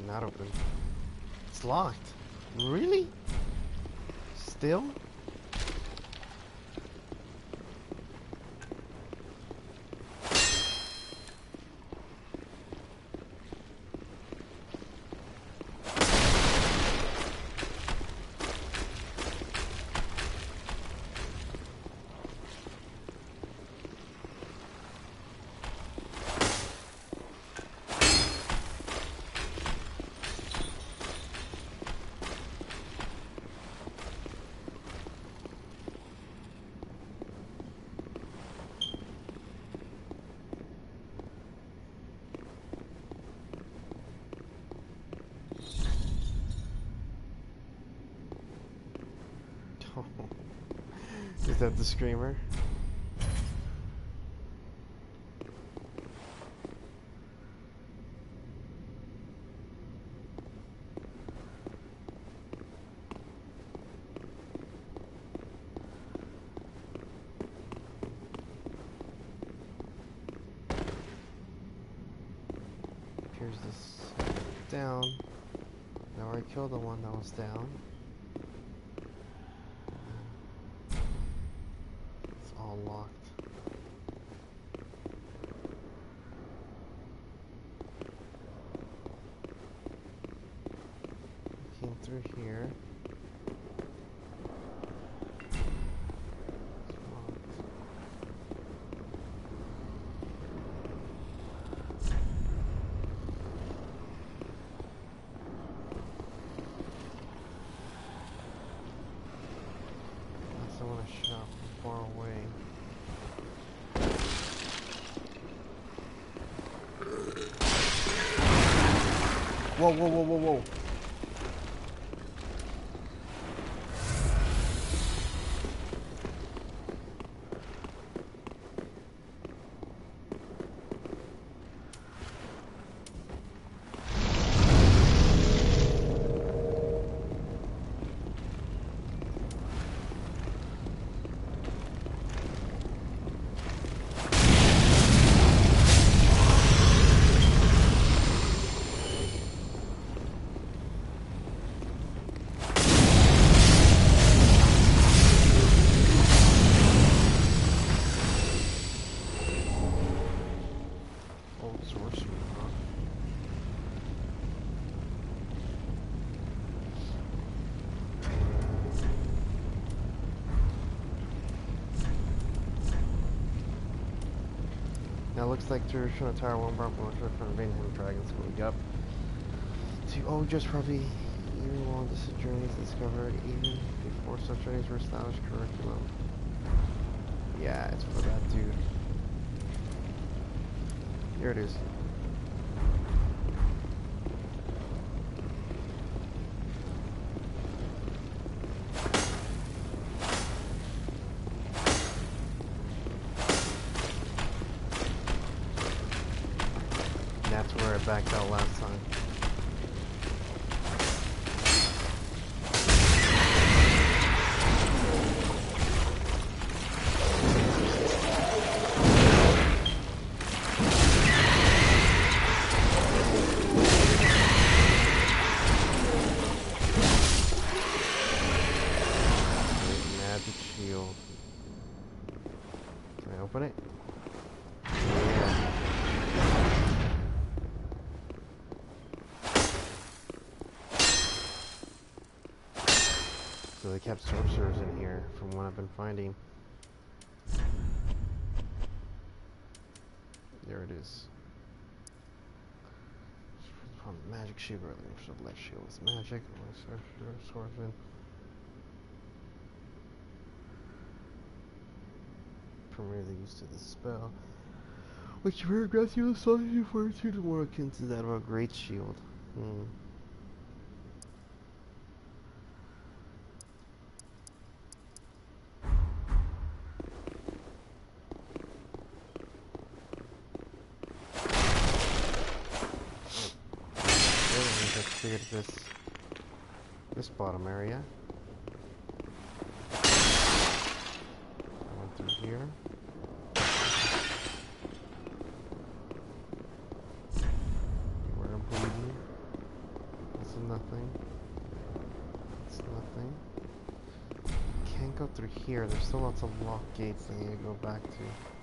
Not open. It's locked. Really? Still? Is that the screamer? Here's this down. Now I killed the one that was down. It's all locked. Came through here. I want to shot from far away. Whoa, whoa, whoa, whoa, whoa. Now it looks like traditional Tower 1 bar promotion from Vinham Dragon School. Yup. Oh, just probably even while this journey is discovered, even before such journeys were established curriculum. Yeah, it's for that dude. Here it is. That's where I backed out last time. Magic shield. Can I open it? So they kept sorcerers in here, from what I've been finding. There it is. Magic shield, light shield is magic. Swordsman. Primarily used to the spell, which paragraphs you assault you for 2 to more akin to that of a great shield. Cleared this bottom area. I went through here. Where I'm bleeding. nothing. It's nothing. Can't go through here. There's still lots of locked gates that I need to go back to.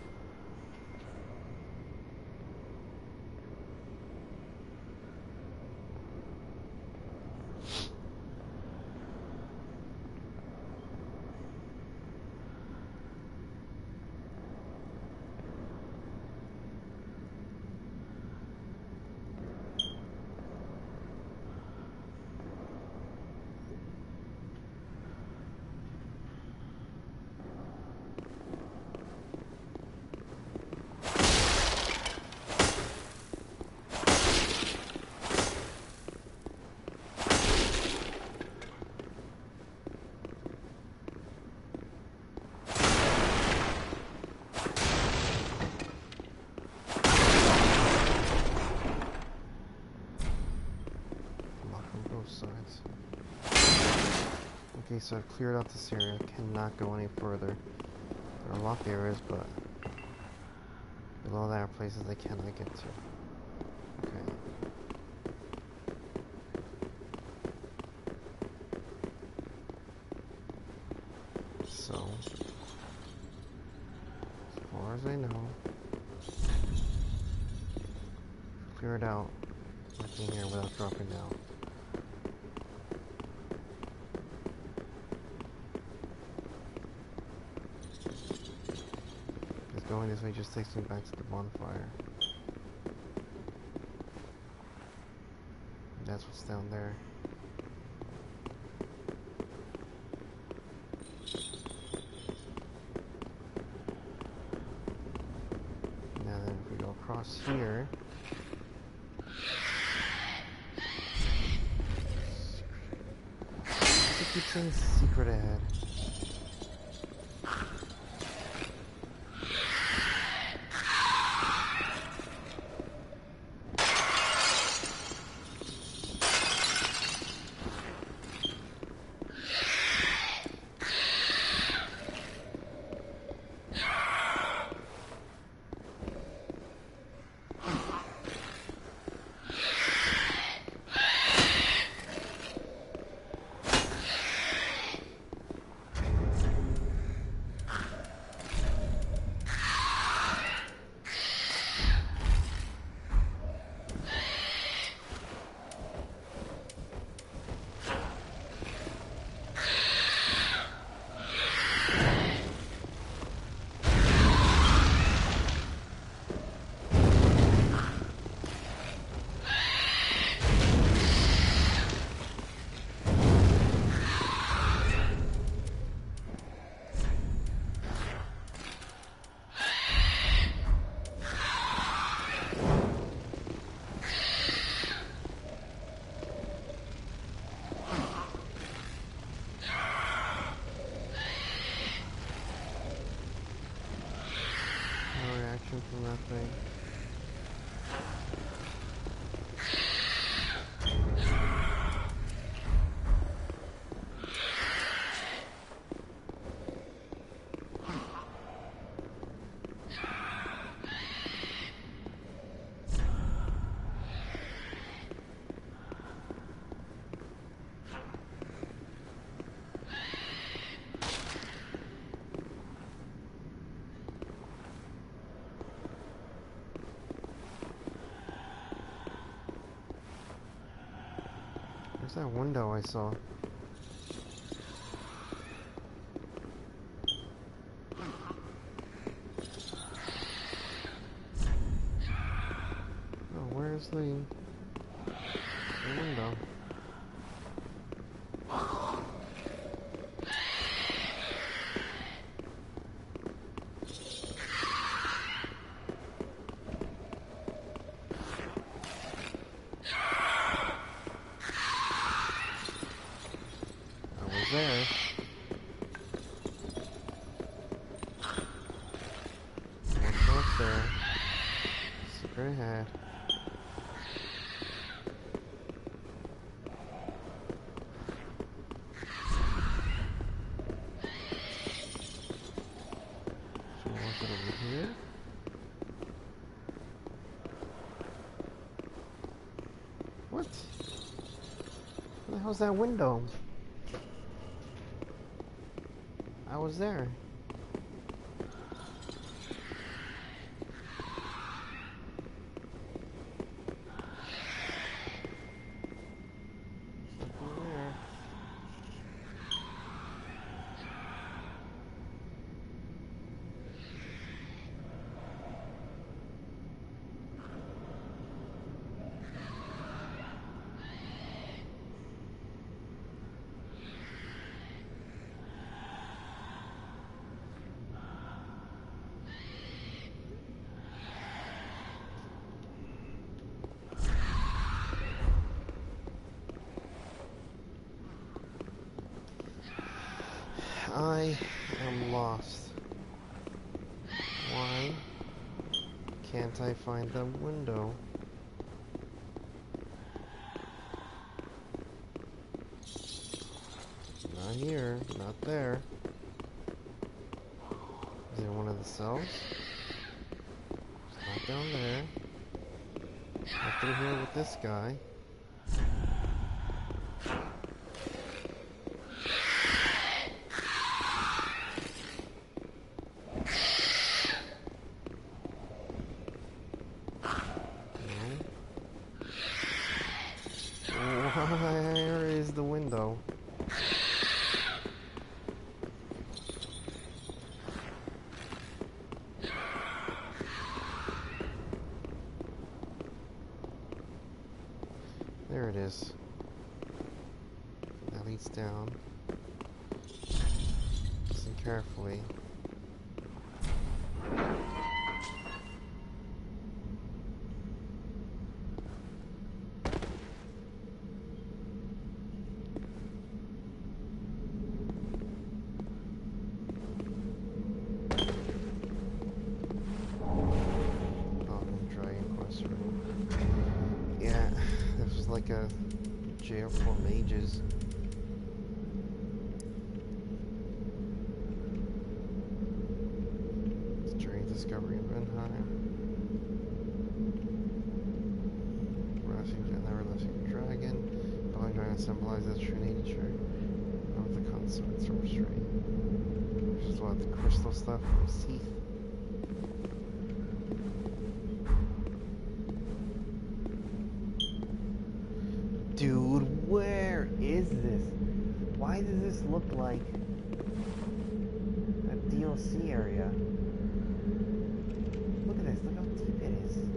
Okay, so I've cleared out this area. Cannot go any further. There are locked areas, but below that are places I cannot get to. Okay. So, as far as I know, clear it out. Nothing here without dropping down. Going this way just takes me back to the bonfire. That's what's down there. Now then, if we go across here, it keeps saying secret ahead. From that thing. Where's that window I saw? Oh, where's the window? There. What's up there? Secret ahead. So what's it over here? What? the hell's that window? I was there. Nothing there. I am lost. Why can't I find the window? Not here, not there. Is it one of the cells? It's not down there. Not through here with this guy. Where is the window? There it is. That leads down. Listen carefully. Yeah, this was like a jail for mages. It's during discovery in Benheim. Never resting dragon. Bone dragon symbolizes true nature of the consort's sorcery. Which is what, the crystal stuff from his teeth. Dude, where is this? Why does this look like a DLC area? Look at this, look how deep it is.